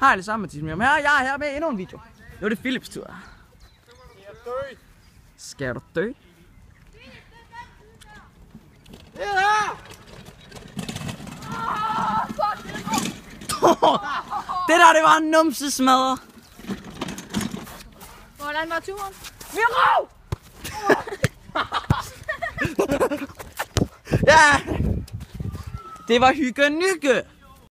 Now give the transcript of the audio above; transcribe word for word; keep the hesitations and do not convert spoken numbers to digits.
Hej alle sammen, Mathis Mjørm her. Jeg er her med endnu en video. Nu er det Philips tur. Skal du dø? Det der, det var en numsesmadder. Hvordan var turen? Vi røv! Ja! Det var hygge-nygge.